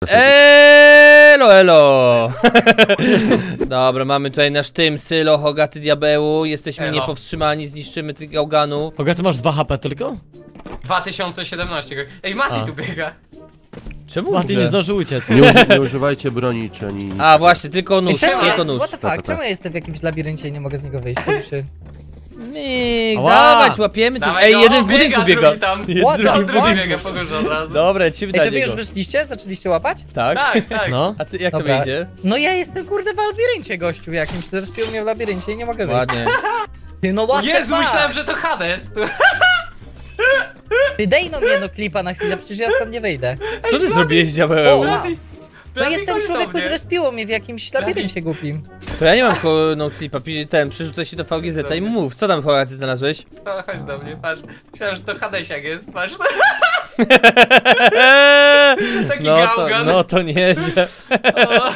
Elo, elo! Dobra, mamy tutaj nasz tym, Sylo, Hogaty, Diabeł. Jesteśmy niepowstrzymani, zniszczymy tych gałganów. Hogaty, masz 2 HP tylko? 2017. Ej, Mati tu biega. Czemu Mati nie zdążył uciec. Nie używajcie broni czy ani... A właśnie, tylko nóż, tylko nóż. What the fuck? Czemu ja jestem w jakimś labiryncie i nie mogę z niego wyjść? Myk, dawać, łapiemy tu. Ej, jeden w budynku biega. Drugi biega po górze od razu. Dobra, lecimy Ej, na czy wy niego. już wyszliście? Zaczęliście łapać? Tak? Tak. No. A ty, jak to Dobra. wyjdzie? No ja jestem kurde w labiryncie, gościu jakimś. Zrespił mnie w labiryncie i nie mogę wyjść. Ładnie. Ty, no what the Jezu, fuck? myślałem, że to Hades. Ty dej no mnie no klipa na chwilę, przecież ja stąd nie wyjdę. Co ty zrobiłeś, O, Diabeł? wow. No Blady, jestem chodź do człowieku, mnie. zrespiło mnie w jakimś labiryncie głupim. To ja nie mam no clipa, przerzucę się do VGZ i mu mów. Co tam, Hogaty, znalazłeś? O, chodź do mnie, patrz. Myślałem, że to Hadesiak jest, patrz. Taki gałgan. No to nieźle. O.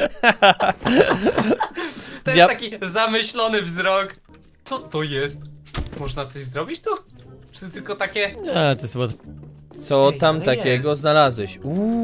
To jest taki zamyślony wzrok. Co to jest? Można coś zrobić tu? Czy to tylko takie... Nie, to jest chyba... Co Ej, tam no takiego jest. znalazłeś?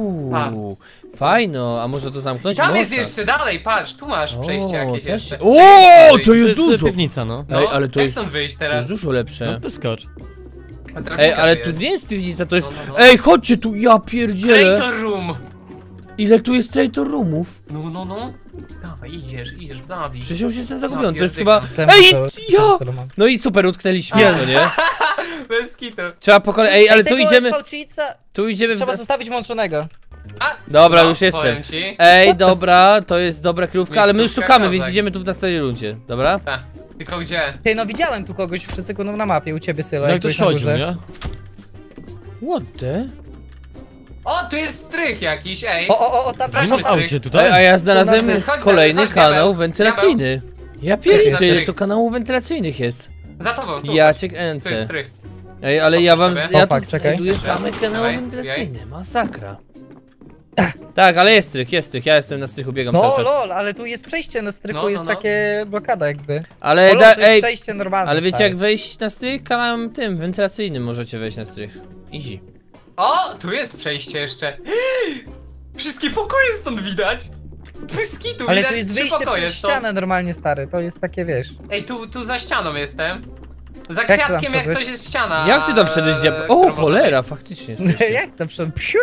Fajno, a może to zamknąć? Tam jest Można. jeszcze dalej, patrz, tu masz przejście jakieś też jeszcze. się- O, to To jest jest dużo! piwnica, no. No, Ej, ale to jak jest, stąd wyjść to jest teraz? dużo No, lepsze. wyskocz. Ej, ale tu nie jest piwnica, to jest... No. Ej, chodźcie tu, ja pierdzielę! Traitor Room! Ile tu jest traitor roomów? No. Dawaj, idziesz, Blady. Przecież ja już jestem zagubiony, Ja to jest pierdykam. chyba... Ej, ja! Solomon. No i super, utknęliśmy, no nie? Bez kitu. Trzeba po kolei... Ej, ale tu tego idziemy... SV-czyca Tu idziemy... trzeba zostawić włączonego. Dobra, No, już jestem. powiem ci. Ej, dobra, to jest dobra krówka, ale my już Miejscówka szukamy, więc kozak. idziemy tu w następnej rundzie, dobra? Tak. Tylko gdzie? Ty, no widziałem tu kogoś przed sekundą na mapie, u ciebie Sylo. No jak ktoś chodził, nie? What the? O, tu jest strych jakiś, ej. O, tam Nie Sprawdźmy mam w strych. aucie Ej, tutaj. a ja znalazłem Chodź, kolejny chodź, kanał diabeł. wentylacyjny. Ja Jest pierdzielę, strych. to kanałów wentylacyjnych jest. Za tobą, tu. Ja cię Tu jest kręcę. strych. Ej, ale ja wam... sobie. Ja O, fuck, czekaj. tu jest same kanały Dawaj, wentylacyjne, masakra. Tak, ale jest strych, ja jestem na strychu, biegam No cały czas. lol, ale tu jest przejście na strychu, No, jest no. takie blokada jakby. Ale O, lol, to jest ej, przejście normalne. ale wiecie stary. jak wejść na strych? Kanałem tym, wentylacyjnym możecie wejść na strych. Easy. O, tu jest przejście jeszcze. Wszystkie pokoje stąd widać. Pyski tu Ale widać, tu jest 3 wyjście pokoje przez stąd. ścianę normalnie, stary, to jest takie, wiesz. Ej, tu za ścianą jestem. Za Jak tam kwiatkiem jak wszedłeś? coś jest ściana. Jak ty tam wszedłeś, którą O, można cholera, wejść. faktycznie jesteś. Jak to wszedł? Psiu!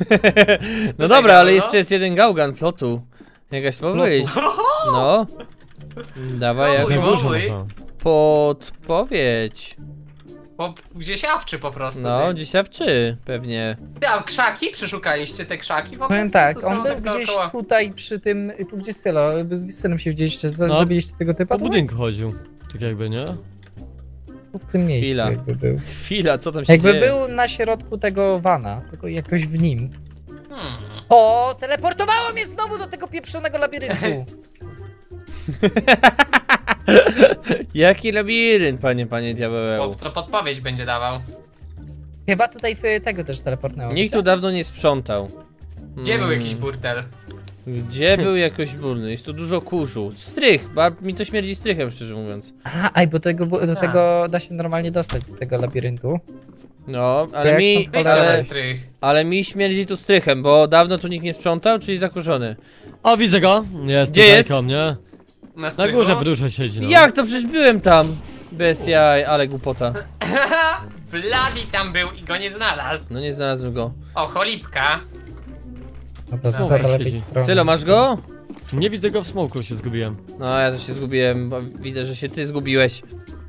No dobra, ale no. jeszcze jest jeden gałgan flotu. Jakaś podpowiedź. No. Dawaj, No, jak Na no. górze Holy. można. podpowiedź. Bo gdzieś awczy po prostu. No, ty. dziesiawczy, pewnie. Ty, a krzaki? Przeszukaliście te krzaki? W ogóle? Powiem tak, Tu są on był tak gdzieś dookoła. tutaj przy tym, tu gdzie Sylo, z synem się widzieliście, No. zabiliście tego typa? Po tutaj? budynku chodził. Tak jakby, nie? Tu w tym miejscu Chwila. jakby był. Chwila, co tam się Jakby dzieje? był na środku tego vana, tylko jakoś w nim. Hmm. O, teleportowało mnie znowu do tego pieprzonego labiryntu! Jaki labirynt, panie diabeł. Co podpowiedź będzie dawał? Chyba tutaj tego też teleportnęło. Nikt tu dawno nie sprzątał. Gdzie był jakiś burdel? Gdzie był jakoś burny? Jest tu dużo kurzu. Strych, bo mi to śmierdzi strychem, szczerze mówiąc. Aj, bo do tego da się normalnie dostać do tego labiryntu. No, ale Jak mi... stąd Wyjdźcie Ale- na strych. Ale mi śmierdzi tu strychem, bo dawno tu nikt nie sprzątał, czyli zakurzony. O, widzę go. Jest Gdzie tutaj jest? koło mnie. Na Na strychu? górze w dusze siedzi, no. Jak to? Przecież byłem tam. Bez jaj, ale głupota. Bloody tam był i go nie znalazł. No nie znalazłem go. O, cholipka. Dobra, Smoke zero lewej siedzi. strony. Sylo, masz go? Nie widzę go w smoku, się zgubiłem. No, ja też się zgubiłem, bo widzę, że się ty zgubiłeś.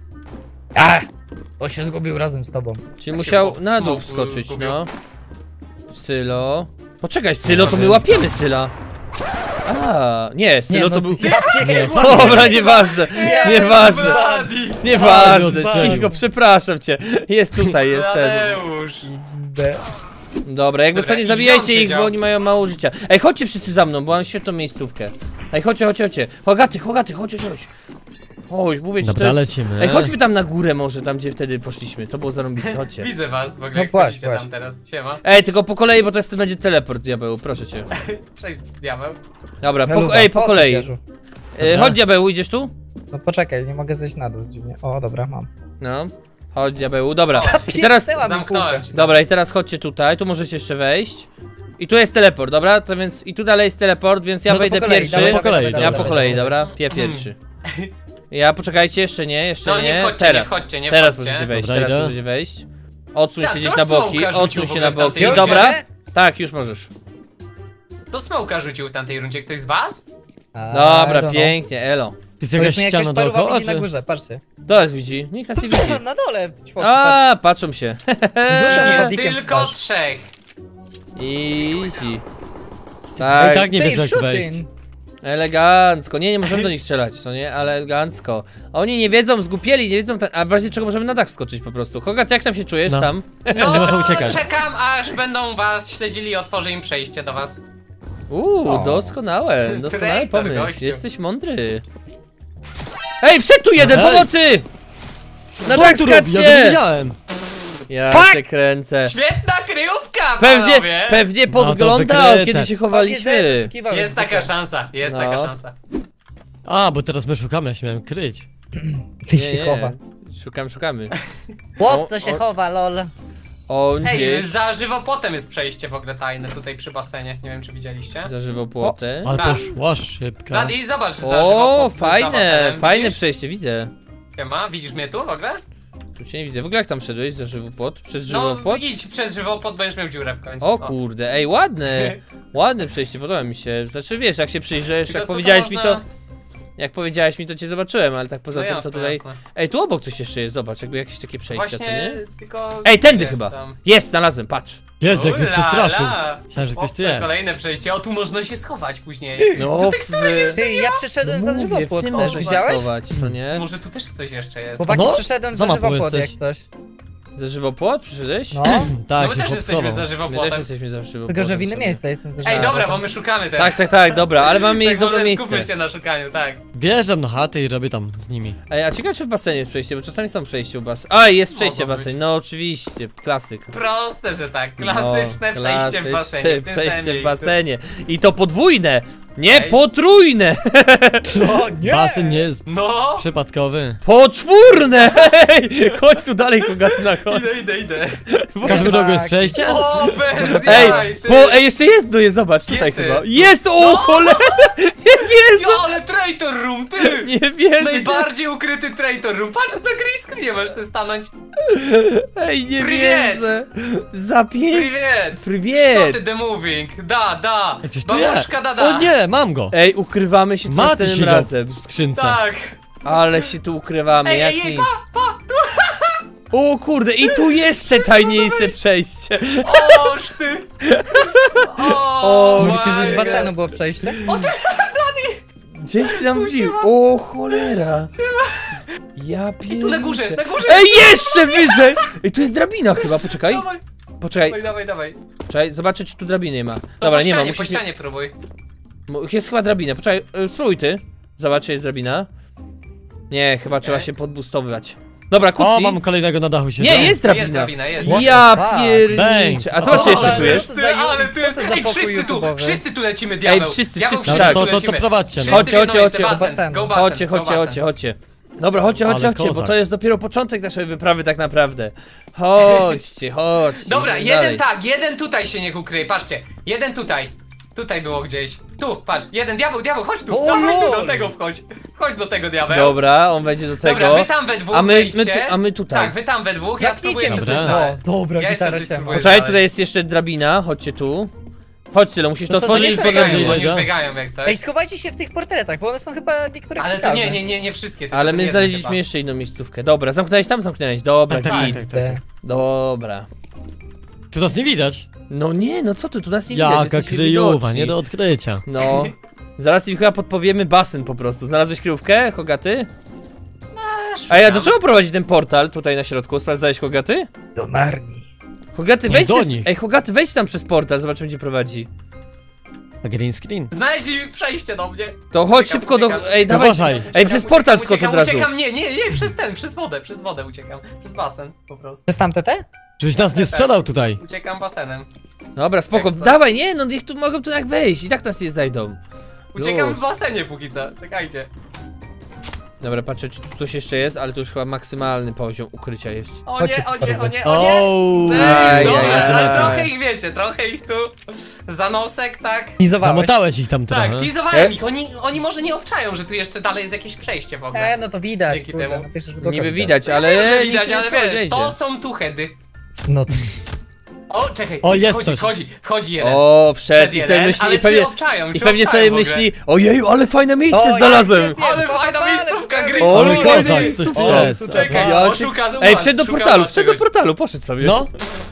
On się zgubił razem z tobą. Czyli Ja musiał się na dół w wskoczyć, zgubił. no. Sylo. Poczekaj, Sylo, to my łapiemy Syla. A, nie, Sylo to był... Dobra, nieważne, nieważne, Bloody! nieważne, Bloody. cicho, przepraszam cię. Jest tutaj, jest ten. Tadeusz. Dobra, jakby co, nie Dobra, zabijajcie i wziął ich, bo siedział. oni mają mało życia. Ej, chodźcie wszyscy za mną, bo mam świetną miejscówkę. Ej, chodźcie. Hogaty, chodź. Chodź, mówię ci, to Dobra, jest... lecimy. Ej, chodźmy tam na górę może, tam gdzie wtedy poszliśmy, to było zarąbiste, chodźcie. Widzę was w ogóle, No jak właśnie, chodzicie tam właśnie. teraz. Siema. Ej, tylko po kolei, bo to będzie teleport, diabeł, proszę cię. Cześć, diabeł. Dobra, Luba, ej, po chodź, kolei. Jerzu. Chodź, diabeł, idziesz tu? No poczekaj, nie mogę zejść na dół dziwnie. O, dobra, mam. No. Chodź, diabeł, dobra. I teraz... Pieprzyła mi Zamknąłem kółkę. cię. Dobra, i teraz chodźcie tutaj, tu możecie jeszcze wejść. I tu jest teleport, dobra? To więc i tu dalej jest teleport, więc ja No to wejdę po kolei, pierwszy. dawaj, po kolei, dawaj, Ja dawaj, po kolei, dawaj. dobra? Pierwszy. Ja poczekajcie, jeszcze nie. No nie wchodźcie, Teraz. nie wchodźcie, nie Teraz wchodźcie. możecie wejść, Dobra, teraz idę. możecie wejść. Odsuń Tak, się gdzieś to na boki, smoka rzucił odsuń w się ogóle na w tamtej boki. rundzie. Dobra, Mogę? tak, już możesz. To smoka rzucił w tamtej rundzie, ktoś z was? Dobra, no. pięknie, elo. Ty jest Bo jakaś już mnie jakaś ściana paruwa dookoła, widzi na czy? górze, patrzcie. To nas widzi, nikt nas nie widzi. Na dole, ćwok, patrz. A, patrzą się. Rzucam Jest wazdikiem w tylko twarz. 3. Easy. Ej, Tak, tak nie Ty, wiesz jak shooting. wejść. elegancko. Nie możemy do nich strzelać, co nie? Ale elegancko. Oni nie wiedzą, zgupieli, nie wiedzą, a w razie czego możemy na dach wskoczyć po prostu. Hogat, jak tam się czujesz No. sam? Nie można uciekać. Czekam, aż będą was śledzili i otworzę im przejście do was. Doskonały Traitor, pomysł. gościu. Jesteś mądry. Ej, wszedł tu jeden, Ej. pomocy! Na Co dach on tu robi? Ja go nie skaczcie! widziałem. Ja Fuck! cię kręcę. Świetna kryjówka, panowie! Pewnie podglądał, wykryte. kiedy się chowaliśmy. Jest taka szansa, jest No. taka szansa. A, bo teraz my szukamy, ja się miałem kryć. Ty Nie, się nie. chowa. Szukamy. Chłopco się O- chowa, lol. On Hej, gdzieś za żywopotem jest przejście w ogóle tajne tutaj przy basenie. Nie wiem, czy widzieliście. zażywał płotę. Ale Tak. poszła szybka. Blady, zobacz, za O, żywopłot za fajne, basenem, fajne widzisz? przejście, widzę. Siema, widzisz mnie tu w ogóle? Tu cię nie widzę. W ogóle jak tam szedłeś za żywopłot? Przez No, żywopłot? idź przez żywopłot, będziesz miał dziurę w końcu. O kurde, ej, ładne. Ładne przejście, podoba mi się. Znaczy wiesz, jak się przyjrzesz, Tylko jak co powiedziałeś mi można- to. Jak powiedziałeś mi, to cię zobaczyłem, ale tak poza No tym jasne, to tutaj. jasne. Ej, tu obok coś jeszcze jest, zobacz, jakby jakieś takie przejścia, co Właśnie, nie? tylko... Ej, tędy nie, chyba. tam. Jest, znalazłem, patrz. Jezu, jak mnie Ula przestraszył. la. Myślałem, że coś tu Chłopcze, jest. kolejne przejście, o tu można się schować później. No, Tu teksturę Ty, ja przeszedłem za mówię, w żywopłot tym też, można widziałeś? schować, co nie? Może tu też coś jeszcze jest. Chłopaki, No, przeszedłem za za mapą żywopłot jak jesteś. coś. Za żywopłot przyszedłeś? No, No Tak, my się też jesteśmy popsował. za My też żywopłotem. jesteśmy za żywopłotem. tylko że w innym sobie. miejscu jestem za Ej, żywopłotem. dobra, bo my szukamy teraz. Tak, dobra, ale mamy Tak, jest dobre może miejsce. skupmy się na szukaniu, tak. Wjeżdżam na chatę i robię tam z nimi. Ej, a ciekawe czy w basenie jest przejście, bo czasami są przejście u basenu. A, jest przejście w Mogą basenie, no oczywiście, klasyk. Proste, że tak. Klasyczne No, przejście w basenie. W tym samym Przejście w miejscu. basenie. I to podwójne, nie Cześć. potrójne, Co? Nie! Basen nie jest No! przypadkowy. poczwórne! Hej, chodź tu dalej, Kogaty, na chodź. Idę. W każdym rogu jest przejście? O, bez jaj, Ej, ty. ej, jeszcze jest, no jest, zobacz, tutaj Jeszcze chyba. jest. Jest, o No. cholera, nie wierzę, Jo, ale traitor room, ty! nie wierzę. Najbardziej ukryty traitor room. Patrz, na green screenie możesz sobie stanąć. Ej, nie Привет. wierzę. Za pięć. Привет! Привет. Что ty the moving? Da. Coś tu jest. Babuszka, da. O nie, mam go. Ej, ukrywamy się tu Maty następnym siedział razem. w skrzynce. Tak. Ale się tu ukrywamy, jak Ej, nic. pa! O kurde, i tu jeszcze tajniejsze przejście. Oż ty! O, Mówicie, że z my basenu God. było przejście? Gdzieś ty tam wbił. O cholera. Ja I tu na górze, pierniczę. na górze! Ej, jeszcze wyżej! Ej, tu jest drabina chyba, poczekaj. Dawaj, Poczekaj, dawaj. poczekaj, zobaczę czy tu drabiny ma. No Dobra, po nie ma, ścianie, po musisz... ścianie próbuj. Jest chyba drabina, poczekaj, spróbuj ty. Zobacz, czy jest drabina. Nie, chyba trzeba Okej. się podbustowywać. Dobra, O, kucji. mam kolejnego na dachu się. Nie, jest drabina. Jest drabina, jest. Ja Fuck. pierniczę. A zobacz, O, czy jeszcze tu ale- jest. Ty, ale ty, Co to za ej, pokój wszyscy YouTube'owy? tu lecimy, diabeł. Ej, wszyscy, Diabeł, wszyscy, tak. tu To lecimy. prowadźcie, no. Wszyscy Chodźcie, w jedno miejsce, chodźcie. basen, Do go basen, Chodźcie, go chodźcie, basen. chodźcie. Dobra, chodźcie, Ale bo kozak. to jest dopiero początek naszej wyprawy tak naprawdę. Chodźcie. Dobra, idziemy jeden dalej. tak, jeden tutaj się niech ukryje, patrzcie. Jeden tutaj. Tutaj było gdzieś. Tu, patrz, jeden diabeł, chodź tu. O, Dawaj tu, lol. do tego wchodź. Chodź do tego, diabeł. Dobra, on wejdzie do tego. Dobra, wy tam we dwóch a wejdźcie. my tutaj. Tak, wy tam we dwóch, ja spróbuję jeszcze Dobra. coś O, znaleźć. dobra, Ja jeszcze gitara coś się spróbuję. Poczekaj, tutaj jest jeszcze drabina, chodźcie tu. Chodź Sylo, musisz to To co, to otworzyć nie i są po Biegają, drabinie. oni już Idę. biegają jak coś. Ej, schowajcie się w tych portretach, bo one są chyba niektóre Ale to klikalne. nie wszystkie. tylko Ale ten my jeden znaleźliśmy chyba. jeszcze inną miejscówkę. Dobra, zamknąłeś tam? Zamknąłeś. Dobra, Tak, tak, git. tak, tak. Dobra. Tu nas nie widać. No nie, no co ty, tu nas nie widać, Jaka jesteśmy kryjówa, widoczni. nie do odkrycia. No. Zaraz im chyba podpowiemy basen po prostu. Znalazłeś kryjówkę, Hogaty? A ja do czego prowadzi ten portal tutaj na środku? Sprawdzałeś, Hogaty? Do Narni. Hogaty, Nie wejdź do przez... nich. Ej, Hogaty, wejdź tam przez portal, zobaczymy gdzie prowadzi. A green screen. Znaleźli przejście do mnie. To chodź Uciekam, szybko do... uciekam. Ej, dawaj. Uważaj. Ej, przez portal wskocz od razu. Uciekam, nie, przez wodę uciekam. Przez basen po prostu. To jest tamte te? Żebyś nas nie sprzedał tutaj. Uciekam basenem. Dobra, spoko, Jak co? dawaj, nie, no niech tu mogą tu tak wejść i tak nas nie znajdą. Uciekam Luz. w basenie póki co, czekajcie. Dobra, patrzę, czy tu coś jeszcze jest, ale to już chyba maksymalny poziom ukrycia jest. O Chodźcie, nie, o nie, o nie, o nie! Ooo. Ej, dobra, Ajajaj. ale trochę ich wiecie, trochę ich tu za nosek, tak? Teasowałeś. Zamotałeś ich tam trochę. Tak, teasowałem ich, oni może nie obczają, że tu jeszcze dalej jest jakieś przejście w ogóle. No to widać, Dzięki kurde, temu. na pierwszy rzut oka Niby widać, ale... Wiem, że nikt widać, nie ale wiesz, podejdzie. to są tu heady. No O, czekaj, O, jest chodzi, coś. chodzi jeden. O, wszedł Przed i sobie jeden, myśli, ale i pewnie, czy obczają, i czy pewnie obczają sobie w ogóle? myśli, ojeju, ale fajne miejsce O, znalazłem! jest, Ale fajna miejscówka, gry. O, Ale fajne kozak, coś miejscówka. tu O, jest. tutaj. Czekaj, Ja oszuka Ej, wszedł do portalu, poszedł sobie. No,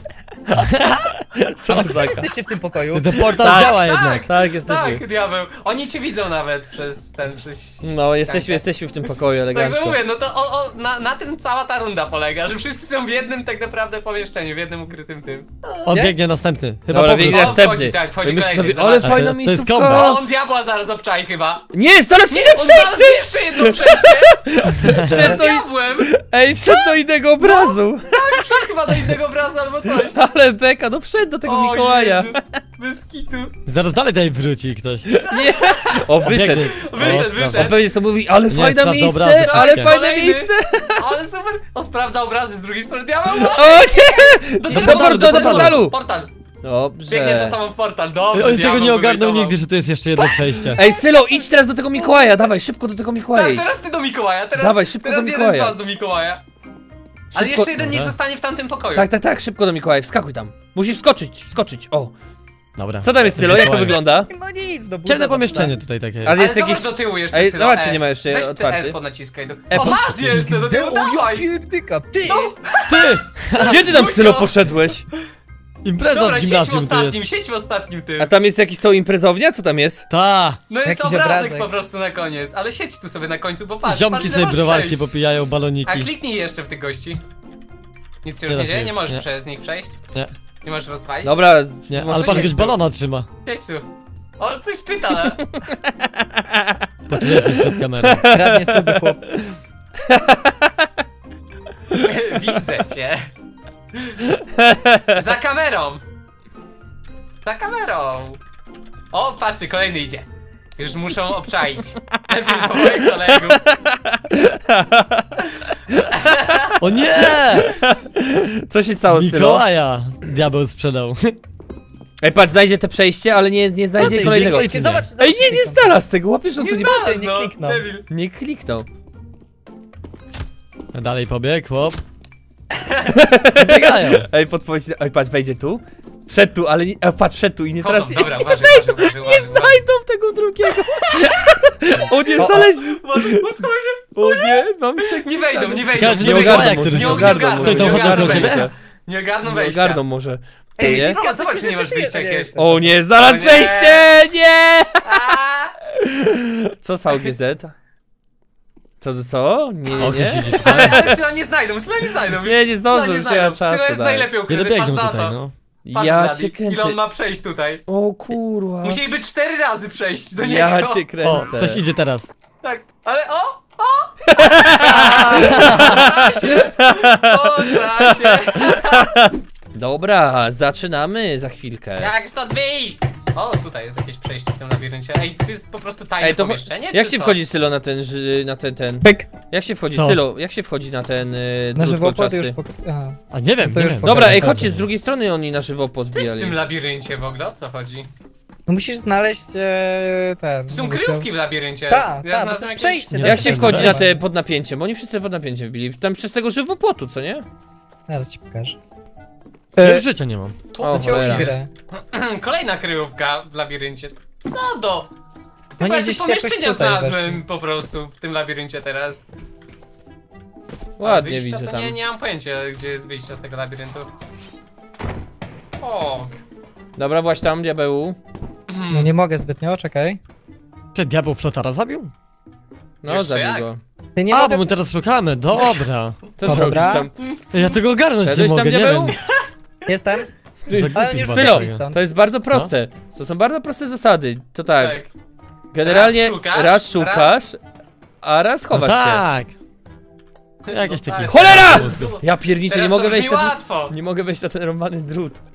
Co za Jesteście w tym pokoju? ten portal Tak, działa jednak. Tak, jesteśmy. Tak, diabeł. Oni cię widzą nawet przez ten, No, jesteśmy w tym pokoju Także elegancko. mówię, no to na tym cała ta runda polega, że wszyscy są w jednym tak naprawdę pomieszczeniu, w jednym ukrytym tym. On Nie? biegnie następny. Chyba Dobra, powrót. biegnie O, następny. wchodzi, tak, wchodzi I myślisz kolejny, sobie, ale zobacz. fajna To jest miejscówka. kombo. O, on diabła zaraz obczai chyba. Nie, zaraz idę On znalazł przejście! jeszcze jedno przejście! Przed do- diabłem! Ej, wszedł do innego obrazu! Wszedł chyba do innego obrazu albo coś. Ale beka, no wszedł do tego O Mikołaja. Jezu, bez kitu. Zaraz dalej tutaj wróci ktoś. O, wyszedł. Biegnie. Wyszedł, O, sprawdza. On wyszedł. pewnie sobie mówi, ale Nie, fajne sprawdza miejsce, obrazy ale wszystkie. fajne Kolejny. miejsce! Ale super! O, sprawdza obrazy z drugiej strony diabeł. O nie! Do Do portalu, portalu! Portal. Dobrze. Biegnie za tobą w portal, dobrze. Oni tego diabeł nie ogarnął wywejtował. nigdy, że tu jest jeszcze jedno przejście. Ej, Sylo, idź teraz do tego Mikołaja, dawaj, szybko do tego Mikołaja Tak, idź. teraz ty do Mikołaja, teraz, Dawaj, szybko teraz do jeden Mikołaja. z was do Mikołaja. Ale Szybko- jeszcze jeden niech Dobra. zostanie w tamtym pokoju. Tak, szybko do Mikołaja, wskakuj tam. Musisz wskoczyć, o. Dobra. Co tam jest, Sylo, jak to wygląda? No nic, do Ciemne pomieszczenie tutaj takie jest. Ale Ale jest zobacz jakiś... do tyłu jeszcze, Ej, Sylo, zobacz, czy nie ma jeszcze Weź otwarty. te ponaciskaj. E, O, po- masz jeszcze, do tyłu, dawaj! Pierdyka, ty! Ty! Gdzie ty tam, Lucio! Sylo, poszedłeś? Impreza Dobra, w siedź w gimnazjum tu ostatnim, jest. siedź w ostatnim tym. A tam jest jakiś co, imprezownia? Co tam jest? Ta! No jest Jakiś obrazek obrazek. po prostu na koniec, ale siedź tu sobie na końcu, bo patrz, Ziomki patrz, sobie możesz browarki przejść. popijają, A baloniki. kliknij jeszcze w tych gości. Nic się Nie już da nie się dzieje? już, Nie możesz nie. przez nich przejść? Nie, Nie możesz rozwalić? Dobra, nie, może ale patrz, siedź jakiegoś tu. balona trzyma. Siedź tu. O, coś czyta. Patrz, coś przed kamerą. Kradnie sobie chłop. Widzę cię. Za kamerą. Za kamerą. O, patrzcie, kolejny idzie. Już muszą obczaić. Lepiej za moich kolegów. O nie! Co się stało, Sylo? Mikołaja! Diabeł sprzedał. Ej, patrz, znajdzie te przejście, ale nie znajdzie Ty, kolejnego. nie, ty, zobacz, Ej, nie znalazł tego, łapiesz, on Nie tu nie... znalazł, nie no, kliknął. debil. Nie kliknął. Dalej pobiegł, chłop. Biegają. Ej, podpowiedź, ej, patrz, wejdzie tu. Wszedł tu, ale nie, patrz, wszedł tu i nie teraz... Chodzą, dobra, uważaj, uważaj. Nie znajdą tego drugiego. O, nie znaleźli. O nie, mam przeklinane. Nie wejdą, nie wejdą. Każdy Nie do Mikołaja, ogarną może, który nie się ogarną ogarną, może. Co, to nie chodzi ogarną do ciebie? może. Nie ogarną Nie wejścia. ogarną może. Ej, Nie? zobacz, czy nie masz wyjścia jakieś. O nie, zaraz O nie. przejście! Nie! A! Co VGZ? Co? Nie, O, nie, ktoś nie. idzie tutaj. Ale Syla nie znajdą, Syla nie znajdą. Nie zdążą, już nie ma czasu, Syla jest daj. najlepiej Nie ukryty, patrz dobiegną na tutaj, to. no. Patrz, Ja Bladi, cię ile kręcę. on ma przejść tutaj. O kurwa. Musieliby 4 razy przejść do niego. Ja cię O, kręcę. ktoś idzie teraz. Tak, ale o! O czasie! Dobra, zaczynamy za chwilkę. Jak stąd wyjść? O, tutaj jest jakieś przejście w tym labiryncie. Ej, to jest po prostu tajne Ej, to pomieszczenie, jak czy się co? wchodzi, Sylo, na ten, ten... Pyk. Jak się wchodzi, Co? Sylo, jak się wchodzi na ten Na drut żywopłot kolczasty? już Aha. A nie wiem, To nie już wiem. pokażę. Dobra, ej, Pokażę. chodźcie, z drugiej strony oni na żywopłot Co jest w wbijali. tym labiryncie w ogóle? O co chodzi? No musisz znaleźć ten... Są kryjówki w labiryncie. Tak, Ja tak, bo to znalazłem jest jakieś- przejście. Jak się Przejście, wchodzi na dobra. te pod napięciem? Bo oni wszyscy pod napięciem wbili. Tam przez tego żywopłotu, co nie? Zaraz ci pokażę. Ja już życia nie mam. O, To ciągnij cholera. grę. Kolejna kryjówka w labiryncie. Co do? No Chyba nie, jakieś gdzieś jakoś pomieszczenia tutaj znalazłem weszli. po prostu w tym labiryncie teraz. A Ładnie wyjścia widzę to tam. Nie mam pojęcia, gdzie jest wyjście z tego labiryntu. O. Dobra, właśnie tam, diabełu. No nie mogę zbytnio, czekaj. Czy diabeł flotara zabił? No, Jeszcze zabił jak? go. Ty nie A, mogę... bo my teraz szukamy, dobra. Co No zrobisz dobra. tam? Ja tego ogarnąć nie Szedłeś tam, mogę, nie diabeł? wiem. Jestem? Za Ale głupi już chyba Sylo, tego. stąd. to jest bardzo proste. To są bardzo proste zasady. To tak, Tak. generalnie Raz szukasz, szukasz, a raz No chowasz się. tak. Jakieś No takie... tak. Cholera! Jezu. Ja pierniczę, nie Teraz mogę to wejść brzmi na ten... łatwo. Nie mogę wejść na ten rąbany drut.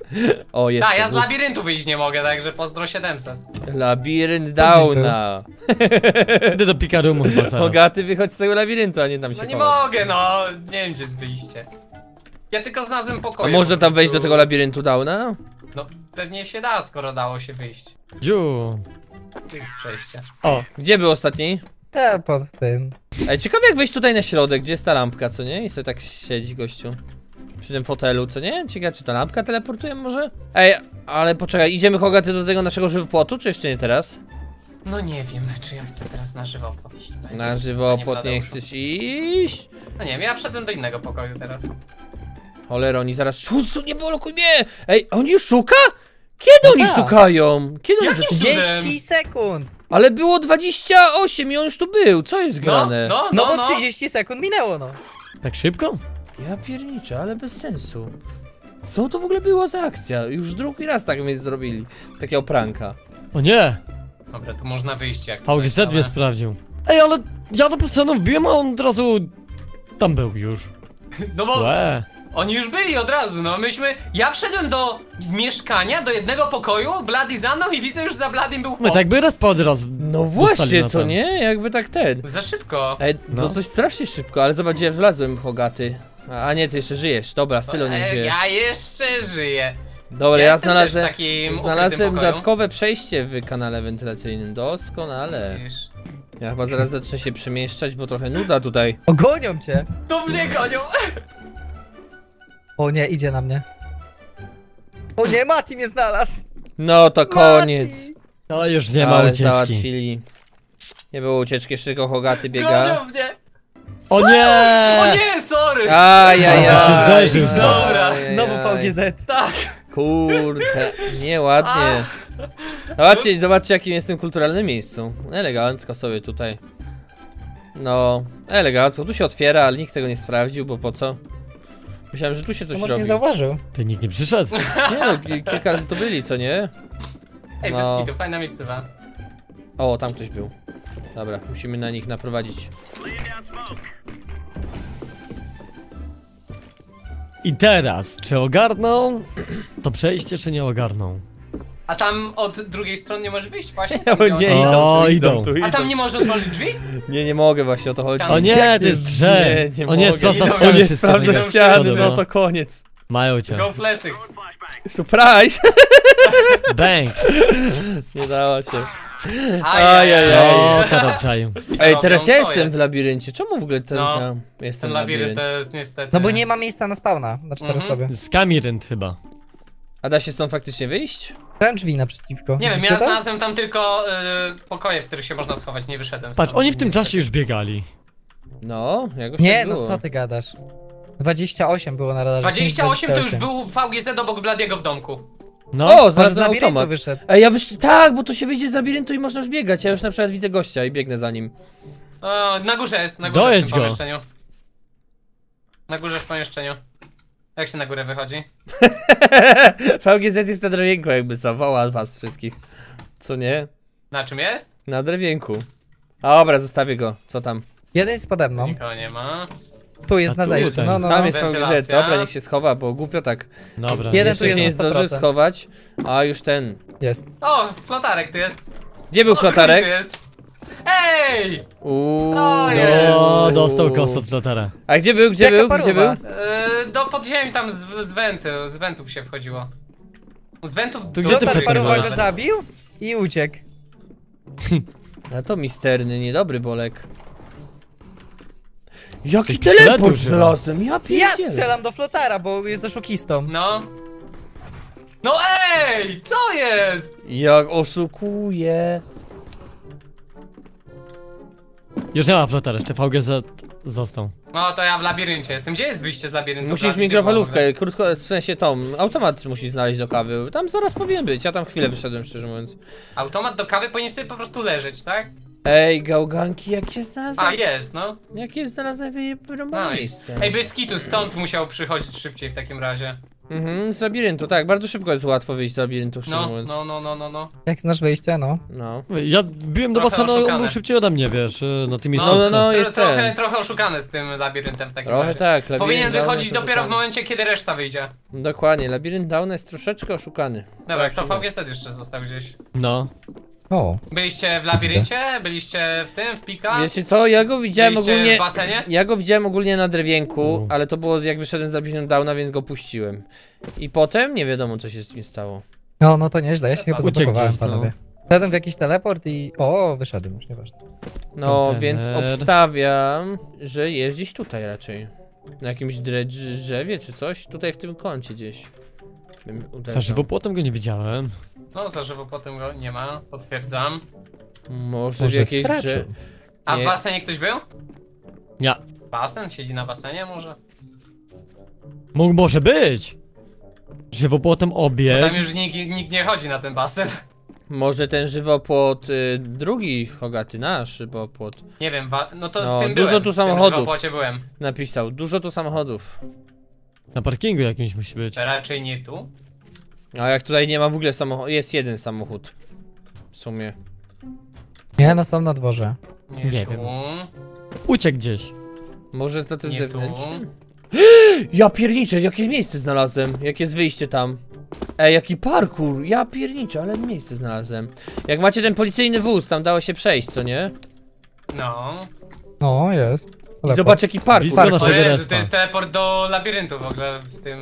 O, jest. Tak, ja z labiryntu wyjść nie mogę, także pozdro 700. Labirynt Downa. Idę do pikarumu chyba zaraz. Bogaty, wychodź z tego labiryntu, a nie tam się No nie chować. mogę, no. Nie wiem, gdzie jest wyjście. Ja tylko znalazłem A pokoje. można po tam wejść do prostu. tego labiryntu Downa? No pewnie się da, skoro dało się wyjść. Dziu. Tu jest przejście. O, Gdzie był ostatni? Ja pod tym. Ej, ciekawe jak wejść tutaj na środek, gdzie jest ta lampka, co nie? I sobie tak siedzi gościu. Przy tym fotelu, co nie? Ciekawe, czy ta lampka teleportuje może? Ej, ale poczekaj, idziemy Hogaty do tego naszego żywopłotu, czy jeszcze nie teraz? No nie wiem, czy ja chcę teraz na żywo podejść. Na żywopłot nie chcesz iść? No nie wiem, ja wszedłem do innego pokoju teraz. Cholera, oni zaraz... Szusu, nie blokuj mnie! Ej, oni już szuka? Kiedy oni tak. szukają? Kiedy oni Jakim zaczęli? 30 sekund! Ale było 28 i on już tu był, co jest grane? No bo 30 sekund minęło, no. tak szybko? Ja pierniczę, ale bez sensu. Co to w ogóle było za akcja? Już drugi raz tak mnie zrobili. Takiego pranka. O nie! Dobra, tu można wyjść jak VGZ coś, mnie ale- sprawdził. Ej, ale ja do postanu wbiłem, a on od razu... Tam był już. No bo Łe. oni już byli od razu, no myśmy... Ja wszedłem do mieszkania, do jednego pokoju, Bloody za mną i widzę już za Bladym był My chłop. tak by respa od razu No dostali właśnie, na co ten. nie? Jakby tak ten. Za szybko. Ej, to No. coś strasznie szybko, ale zobacz, gdzie wlazłem, Hogaty. A nie, ty jeszcze żyjesz. Dobra, Sylo nie żyje. Ja jeszcze żyję. Dobra, ja ja jestem też w znalazłem... takim Znalazłem ukrytym pokoju. dodatkowe przejście w kanale wentylacyjnym. Doskonale. Widzisz? Ja chyba zaraz zacznę się przemieszczać, bo trochę nuda tutaj. Ogonią cię! To mnie gonią. O nie, idzie na mnie. O nie, Mati mnie znalazł! No to koniec. Mati! To już nie ma Ale ucieczki. załatwili. Nie było ucieczki, jeszcze tylko Hogaty biega. Gonią mnie. O nie! O nie, sorry. Ajajaj. Może się zderzył. Dobra, Znowu VGZ. Tak. Kurde, nieładnie. Zobaczcie, zobaczcie jakim jestem kulturalnym miejscu. Elegancko sobie tutaj. No, elegancko. Tu się otwiera, ale nikt tego nie sprawdził, bo po co? Myślałem, że tu się To coś może nie robi. zauważył. Ty nikt nie przyszedł. Nie no, kilka razy tu byli, co nie? Ej, No. bez kitu, fajna miejscowa. O, tam ktoś był. Dobra, musimy na nich naprowadzić. I teraz, czy ogarną to przejście, czy nie ogarną? A tam od drugiej strony nie możesz wyjść właśnie? O Tam, nie, gdzie oni- O, idą, idą. tu A tam nie możesz otworzyć drzwi? Nie, nie mogę właśnie, o to chodzi. Tam- O nie, Jak to jest nie, drzew. nie O nie, mogę. sprawdza Idą. O ściany nie, wszystkie. sprawdza tego. ściany, no No. to koniec. Mają cię. Go flashy. Surprise! Bang! Nie dało się. Ajajaj. O, teraz czaju. Ej, teraz robią, ja co jestem jest? w labiryncie. Czemu w ogóle ten No, tam jestem Ten labirynt to jest niestety... No bo nie ma miejsca na spawna, na 4 osoby. Skamirynt chyba. A da się stąd faktycznie wyjść? Byłem drzwi naprzeciwko. Nie wiem, Widzicie ja to? znalazłem tam tylko pokoje, w których się można schować, nie wyszedłem Patrz, stąd. oni w tym czasie już biegali. No, jakoś Nie, tak no było. co ty gadasz? 28 było na radarze. 28 to już 28. był VGZ obok Bladiego w domku. No, O, Może z znalazłem labiryntu automat. wyszedł. Ej, ja tak, bo to się wyjdzie z labiryntu i można już biegać. Ja już na przykład widzę gościa i biegnę za nim. O, na górze jest, na górze Dojedź w tym go. pomieszczeniu. Na górze w pomieszczeniu. Jak się na górę wychodzi? VGZ jest na drewienku jakby co, woła was wszystkich. Co nie? Na czym jest? Na drewienku. Dobra, zostawię go. Co tam? Jeden jest pode mną. Nikogo nie ma. Tu jest A na tu zejściu. ten. No, no. Tam jest VGZ. Wentylacja. Dobra, niech się schowa, bo głupio tak. dobra. Jeden Jeszcze tu jest się nie na zdąży 100%. schować. A już ten. Jest. O, flotarek tu jest. Gdzie był O, drugi flotarek? tu jest. Ej! Uuu. To no. jest. O, dostał kos od flotara. A gdzie był? Gdzie Jaka był? paruwa? Gdzie był? Do podziemi tam z wentów się wchodziło. Z wentów Tu do gdzie ty Flotar przed paruwa paruwa? go zabił i uciekł. A to misterny, niedobry Bolek. Jaki Jakiś teleport pistolet używa. znalazłem, ja Ja pierdzielę. strzelam do flotara, bo jest oszukistą. No. No ej! Co jest? Jak oszukuje. Już nie ma flotara, jeszcze VGZ został. No to ja w labiryncie jestem. Gdzie jest wyjście z labiryntu? Musisz Blady, gdzie mikrofalówkę, było? krótko, w sensie tą, automat musisz znaleźć do kawy. Tam zaraz powinien być, ja tam chwilę wyszedłem, szczerze mówiąc. Automat do kawy powinien sobie po prostu leżeć, tak? Ej, gałganki, jakie znalazłem, A, jest, no. jakie znalazłem wyjebane Nice. miejsce. Ej, bez kitu, stąd musiał przychodzić szybciej w takim razie. Z labiryntu, tak, bardzo szybko jest łatwo wyjść z labiryntu, szczerze mówiąc. No. Jak znasz wyjście, no. No. Ja wbiłem do Trochę basenu, on był oszukane. szybciej ode mnie, wiesz, na tym No, miejscu. no, jest ten. Trochę oszukany z tym labiryntem w takim Trochę razie. tak, labirynt Powinien Downa wychodzić jest dopiero w oszukany. momencie, kiedy reszta wyjdzie. Dokładnie, labirynt Downa jest troszeczkę oszukany. Dobra, Trzeba kto przyznać. VGZ jeszcze został gdzieś? No. O. Byliście w labiryncie? Byliście w tym, w pika? Wiecie co, ja go widziałem Byliście ogólnie... w basenie? Ja go widziałem ogólnie na drewienku, U. ale to było jak wyszedłem z labiryntu Downa, więc go puściłem. I potem nie wiadomo co się z nim stało. No to nieźle, ja się chyba Uciekł zablokowałem, gdzieś, no. panowie. Wszedłem w jakiś teleport i... O, wyszedłem, już nieważne. No, Kontener. więc obstawiam, że jest gdzieś tutaj raczej. Na jakimś drzewie czy coś, tutaj w tym kącie gdzieś. Bym Za uderzał. żywopłotem go nie widziałem. No, za żywo potem go nie ma, potwierdzam. Może w Może w jakiejś sraczu. drzewie. A w Nie. basenie ktoś był? Nie. Basen? Siedzi na basenie może? Może być! Żywopłotem obie. Tam już nikt nie chodzi na ten basen. Może ten żywopłot drugi Hogaty, nasz żywopłot. Nie wiem, no to No, w tym dużo byłem. tu w tym samochodów. żywopłocie byłem. Napisał, dużo tu samochodów. Na parkingu jakimś musi być. Raczej nie tu. A jak tutaj nie ma w ogóle samochodu, jest jeden samochód. W sumie. Nie, no są na dworze. Nie tu. wiem. Uciekł gdzieś. Może za tym Nie zewnętrznym? Ja pierniczę, jakie miejsce znalazłem. Jakie jest wyjście tam. Jaki parkour. Ja pierniczę, ale miejsce znalazłem. Jak macie ten policyjny wóz, tam dało się przejść, co nie? No. No, jest. I Teleport. zobacz jaki parkour. Blisko O naszego Jezu, respa. to jest teleport do labiryntu w ogóle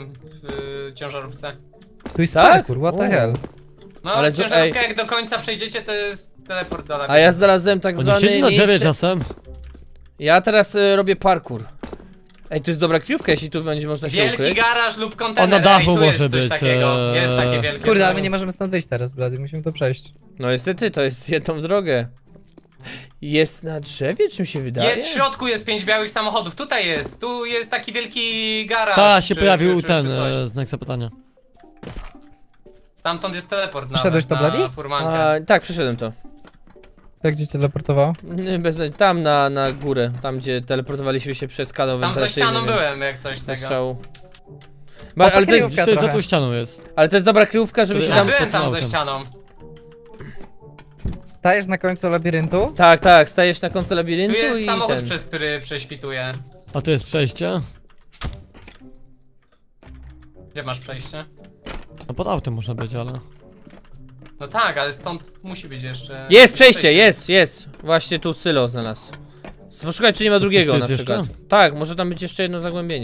w ciężarówce. Tu jest Tak? parkour, what the hell. No, Ale ciężarówka jak do końca przejdziecie, to jest teleport do labiryntu. A ja znalazłem tak On nie zwany siedzi na drzewie miejsce... czasem. Ja teraz robię parkour. Ej, to jest dobra kryjówka, jeśli tu będzie można się Wielki ukryć. garaż lub kontener. O, na dachu Ej, tu jest może coś być, takiego. Jest takie wielkie. Kurde, ale coś. my nie możemy stąd wyjść teraz, Blady, musimy to przejść. No niestety, to jest jedną drogę. Jest na drzewie, czym się wydaje? Jest w środku, jest 5 białych samochodów. Tutaj jest. Tu jest taki wielki garaż. Ta, się czy- pojawił czy ten coś. znak zapytania. Tamtąd jest teleport Wszedłeś to, na Bloody? furmankę. Tak, przeszedłem to. Tak, gdzie cię teleportowało? Tam na górę, tam gdzie teleportowaliśmy się przez kanał Tam za wentylacyjny, ścianą więc byłem, jak coś bez tego. strzału. O, Ale to jest, kryjówka. To jest za trochę. tą ścianą jest. ale to jest dobra kryjówka, żeby To się ja Ja tam... byłem pod tam za autem. ścianą. Stajesz na końcu labiryntu? Tak, stajesz na końcu Tu labiryntu jest i samochód, ten... przez który prześwituje. A tu jest przejście. Gdzie masz przejście? No pod autem można być, ale... No tak, ale stąd musi być jeszcze... Jest przejście, jest! Właśnie tu Sylo znalazł. Poszukaj, czy nie ma drugiego tu na jest przykład. jeszcze? Tak, może tam być jeszcze jedno zagłębienie.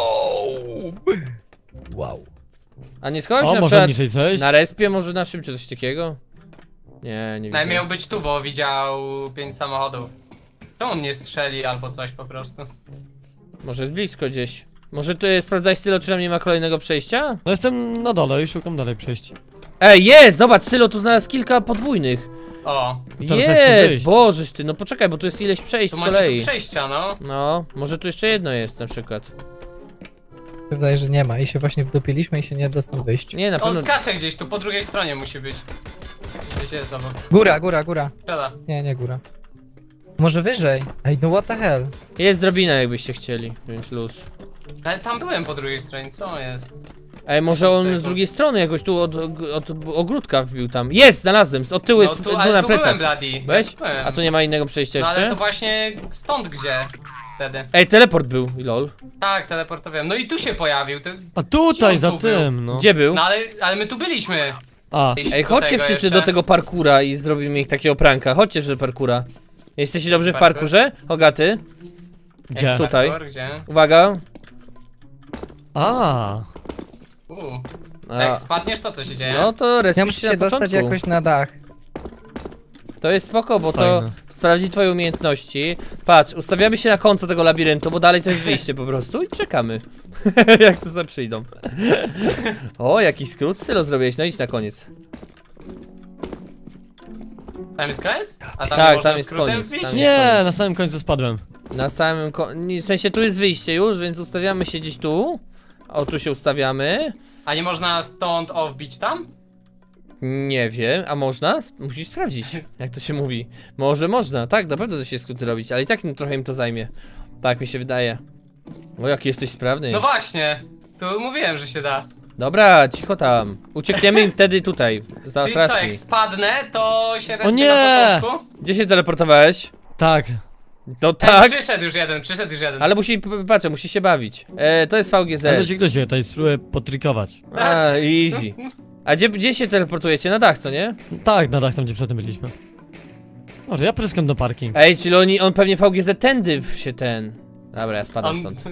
Wow. A nie schowałem się O, na można przykład niżej zejść. na respie, może naszym, czy coś takiego? Nie widzę. Miał być tu, bo widział 5 samochodów. Czemu on nie strzeli albo coś po prostu? Może jest blisko gdzieś. Może tu sprawdzać Sylo, czy tam nie ma kolejnego przejścia? No jestem na dole i szukam dalej przejść. Ej, jest! Zobacz, Sylo tu znalazł kilka podwójnych. O, I teraz jak tu Jest! wyjść? Bożeś ty, no poczekaj, bo tu jest ileś przejść tu z macie kolei. tu przejścia, no. No, może tu jeszcze jedno jest na przykład. Wydaje, że nie ma i się właśnie wdupiliśmy i się nie da stąd wyjść. Nie, na On pewno... skacze gdzieś, tu po drugiej stronie musi być. Gdzieś jest obok. Góra. Strzela. Nie, góra. Może wyżej? Ej, no what the hell? Jest drabina, jakbyście chcieli, więc luz. Ale tam byłem po drugiej stronie, co jest? Ej, może on z drugiej strony jakoś tu od ogródka wbił tam. Jest, znalazłem, od tyłu jest, No tu tu, ale na tu plecach. byłem, Bloody. Weź? Byłem. A tu nie ma innego przejścia No jeszcze? ale to właśnie stąd gdzie? Wtedy. Ej, teleport był, lol. Tak, teleportowałem. No i tu się pojawił. A tutaj, Gdzie on za tu był? tym, no. Gdzie był? No ale my tu byliśmy. A, Ej, chodźcie wszyscy do tego parkura i zrobimy ich takiego pranka. Chodźcie do parkura. Jesteście dobrzy w Parkour? parkurze? Hogaty? gdzie? tutaj. Gdzie? Uwaga. A, A, Jak spadniesz, to co się dzieje? no to Ja respisz muszę się na się dostać początku. jakoś na dach. To jest spoko, bo to Fajne. sprawdzi twoje umiejętności. Patrz, ustawiamy się na końcu tego labiryntu, bo dalej to jest wyjście po prostu i czekamy. Jak to za przyjdą. O, jaki skrót Sylo zrobiłeś, no idź na koniec. Tam jest koniec? A tam Tak, nie można tam jest skrótem koniec, wbić? tam jest- nie, na samym końcu spadłem. Na samym w sensie tu jest wyjście już, więc ustawiamy się gdzieś tu. O, tu się ustawiamy. A nie można stąd wbić tam? Nie wiem, a można? Musisz sprawdzić, jak to się mówi. Może można, tak, na pewno da się skróty robić, ale i tak trochę im to zajmie. Tak mi się wydaje. O, jaki jesteś sprawny. No właśnie. Tu mówiłem, że się da. Dobra, cicho tam. Uciekniemy im wtedy tutaj. Za Czyli co, trasmi. jak spadnę, to się respię nie! na początku? Gdzie się teleportowałeś? Tak. No tak. Przyszedł już jeden. Ale patrzę, musi się bawić. To jest VGZ. Ale ci ktoś tutaj spróbuję potrykować. A, easy. A gdzie się teleportujecie? Na dach, co nie? Tak, na dach tam gdzie przedtem byliśmy. Może ja pryskam do parking. Ej, czyli on pewnie VGZ tędy się ten... Dobra, ja spadam stąd.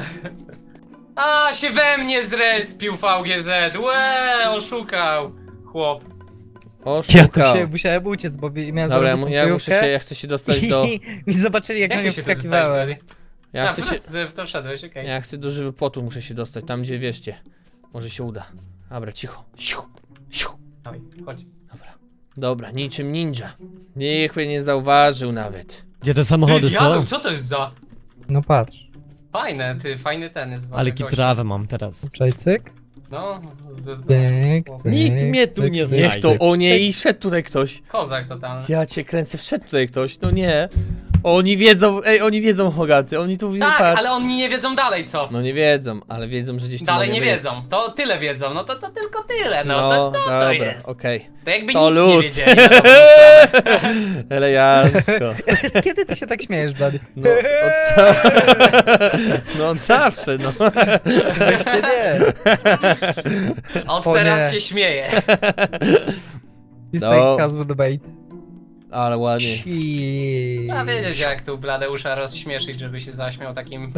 A, się we mnie zrespił VGZ. Łe, oszukał. Chłop. Ja tu Oszukał. się musiałem uciec, bo miałem Dobra, zrobić ja chcę się dostać do... I zobaczyli jak na Jak mnie ty się tu wskakiwałem. dostałeś, Ja chcę się... w to wszedłeś, okej. Ja chcę do żywopotu, muszę się dostać, tam gdzie wierzcie. Może się uda. Dobra, cicho. Siu, siu. Dawaj, chodź. Dobra, niczym ninja. Nikt mnie nie zauważył nawet. Gdzie te samochody Ty, diabeł, są? co to jest za... No patrz. Fajne, fajny ten jest. Ale gość. kitrawę mam teraz. Czaj, cyk, No, cyk, cyk. Nikt mnie tu cyk, nie cyk. zna. Niech to, o nie, i szedł tutaj ktoś. Kozak totalny. Ja cię kręcę, wszedł tutaj ktoś, no nie. Oni wiedzą, oni wiedzą, Hogaty, oni tu Tak, patrz. ale oni nie wiedzą dalej co. No nie wiedzą, ale wiedzą, że gdzieś tu Dalej mogę nie być. wiedzą, to tyle wiedzą, no to tylko tyle, no to co dobra, to jest? okej. To jakby To nic luz. nie wiedzieli na dobrą sprawę. Elegancko. Kiedy ty się tak śmiejesz, Blady? No, co? No on zawsze, no. Właśnie nie. Od O teraz nie. się śmieje. It's No. like casual debate. Ale ładnie. A wiedzieć jak tu Bladeusza rozśmieszyć, żeby się zaśmiał takim...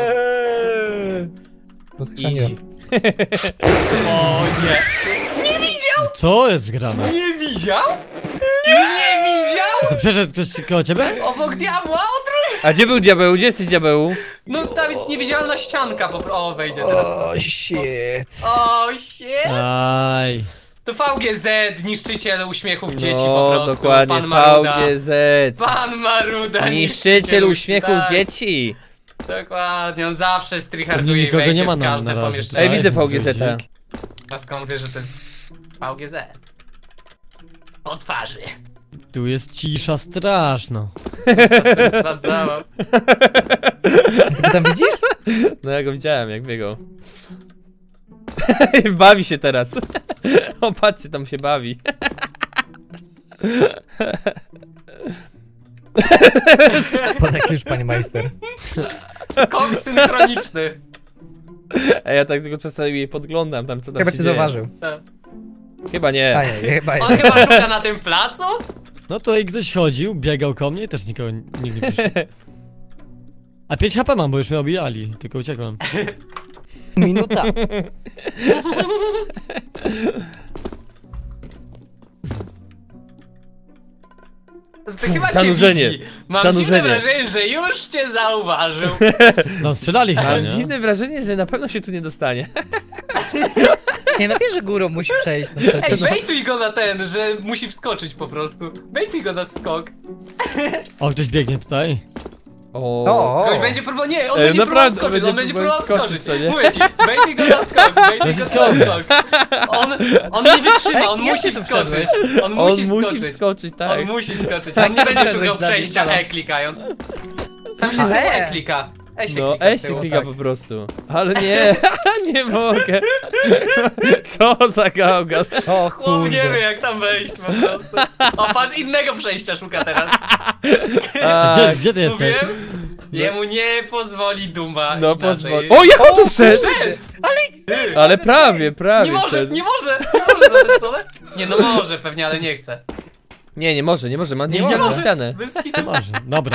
Rozchrzaniłem. O nie. Co jest grane? Nie widział? Nie widział? To przeszedł ktoś koło ciebie? Obok diabła? A gdzie był diabeł? Gdzie jesteś diabeł? No tam jest niewidzialna ścianka o, wejdzie teraz. O, shit. O, shit. Aj. To VGZ, niszczyciel uśmiechów dzieci po No, prostu. dokładnie, Pan Maruda. VGZ. Pan Maruda, Niszczyciel uśmiechu tak, dzieci. Dokładnie, on zawsze Pewnie stryharduje i nikogo wejdzie nie ma w na każde razie pomieszczenie. Ej, tutaj. widzę VGZ-a. A skąd wiesz, że to jest VGZ? Po twarzy. Tu jest cisza straszna. Sprawdzałem. Ty tam widzisz? No ja go widziałem, jak biegał. Bawi się teraz. O, patrzcie, tam się bawi. Podaj już, panie majster. Skok synchroniczny. Ej, ja tak tylko czasami jej podglądam tam, co tam Chyba się cię dzieje. zauważył. Chyba nie. A nie, chyba On nie. chyba szuka na tym placu? No to i ktoś chodził, biegał koło mnie i też nikt nie przyszedł. A 5 HP mam, bo już mnie obijali, tylko uciekłem. Minuta. To chyba Zanurzenie. cię widzi. Mam Zanurzenie. dziwne wrażenie, że już cię zauważył. No strzelali chyba, Mam nie? dziwne wrażenie, że na pewno się tu nie dostanie. Nie no wiesz, że górą musi przejść. No Ej, przecież. bejtuj go na ten, że musi wskoczyć po prostu. Bejtuj go na skok. O, ktoś biegnie tutaj. O, Ktoś będzie próbował, nie, on Ej, będzie próbował naprawdę, skoczyć, on będzie będzie próbował próbował skoczyć. skoczyć, co nie? Mówię ci, bejtuj go na skok, bejtuj go na skok. On nie wytrzyma, on Ej, jak musi ty tu wskoczyć. On On musi musi wskoczyć. wskoczyć, tak. On musi wskoczyć, on nie będzie wszedłeś szukał na przejścia Bigala. E klikając. Tam się z tyłu Ale- E klika. E się No, klika z S tyłu, klika tak. po prostu. Ale nie, nie mogę. Co za gałgan. o Chłop nie kurde. wie jak tam wejść po prostu. O, patrz, innego przejścia szuka teraz. Tak, Gdzie ty jesteś? Mówiłem? Jemu nie pozwoli Duma no inaczej. pozwól. O, jak on tu wszedł! Wszedł! Ale prawie, prawie Nie może, wszedł. nie może! Nie może na tę stronę? Nie, no może pewnie, ale nie chce. Nie może, ma Nie niewidzialną może. ścianę. Bez kitu. Może, dobra.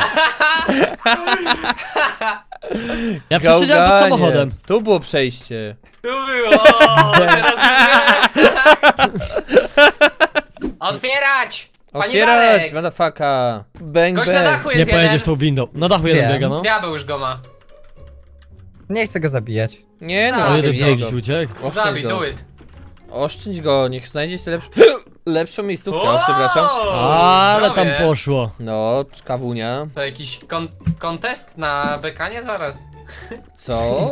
Ja przesiedziałem pod samochodem. Tu było przejście. Tu było! Teraz już Otwierać! Panie Otwierać, Darek! motherfucka. Bang, Gość na bang. dachu Nie jest pojedziesz jeden. tą windą. Na dachu jeden Wiem. biega, no. Diabeł już go ma. Nie chcę go zabijać. Nie no, A, O, zabij jeden go. jakiś uciekł. Oszczędź Zabij, go. do it. Oszczędź go, niech znajdzie sobie lepszą miejscówkę, przepraszam. Ale tam Zdrowie. poszło. No, kawunia. To jakiś kontest na bekanie zaraz. Co?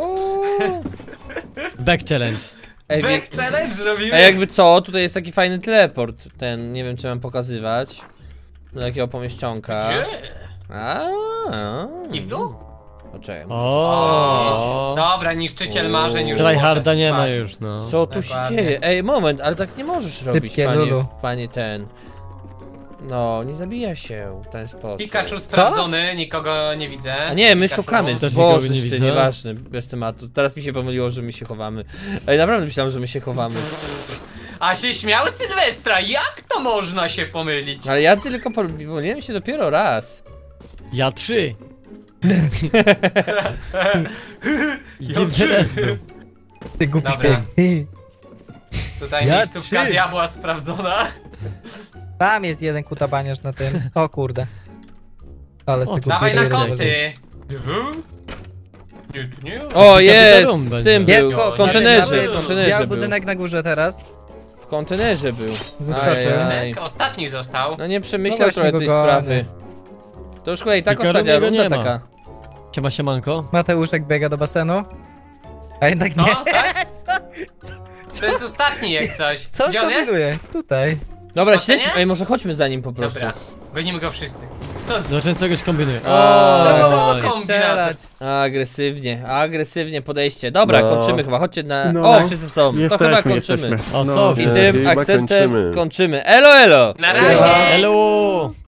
Back challenge. Ej, Back challenge robimy? a jakby co, tutaj jest taki fajny teleport. Ten, nie wiem czy mam pokazywać. Do jakiego pomieszczonka. Gdzie? A. Kiblu? Poczekaj, O. Dobra, niszczyciel marzeń już Tryharda poszedł nie ma spać. już, no. co tu się Dokładnie. dzieje? Ej, moment, ale tak nie możesz robić, Szybkie lulu. panie ten. No, nie zabija się w ten sposób. Pikachu sprawdzony, nikogo nie widzę. A nie, my Pikachu. szukamy, Też nikogo Boże, nie ty, widzę. nieważne, bez tematu. Teraz mi się pomyliło, że my się chowamy. Ej, naprawdę myślałem, że my się chowamy. A się śmiał Sylwestra, jak to można się pomylić? Ale ja tylko pomyliłem się dopiero raz. Ja 3. Ja Interes był. Ty głupi Dobra. śpieg. Tutaj Ja miejscówka 3. diabła sprawdzona. Tam jest jeden kutabaniarz na tym. O kurde. Ale O, sobie Dawaj na kupuję kosy. O, jest! Kapitarum W będzie. tym Jest był, po w kontenerze, biały w kontenerze Biały był. budynek na górze teraz. W kontenerze był. Zaskoczył. Ajaj. Ostatni został. No nie No przemyślał właśnie trochę go tej gonię. sprawy. To już chyba i tak Pikachu ostatnia jego runda nie ma. taka. Siemanko. Mateuszek biega do basenu. A jednak No, nie. tak? To jest ostatni jak coś. Co Gdzie on jest? kombinuje? Tutaj. Dobra, Ocenię? śledźmy, ej, może chodźmy za nim po prostu. Dobra, gonimy go wszyscy. Co? Zacząłem czegoś kombinuje. Próbował Oj. do Strzelać. Agresywnie podejście. Dobra, No. kończymy chyba, chodźcie na... No. O, wszyscy są, to chyba kończymy. Jesteśmy. O, No, Sofia. I Nie, tym chyba akcentem kończymy. kończymy. Elo, elo! Na razie! Hello!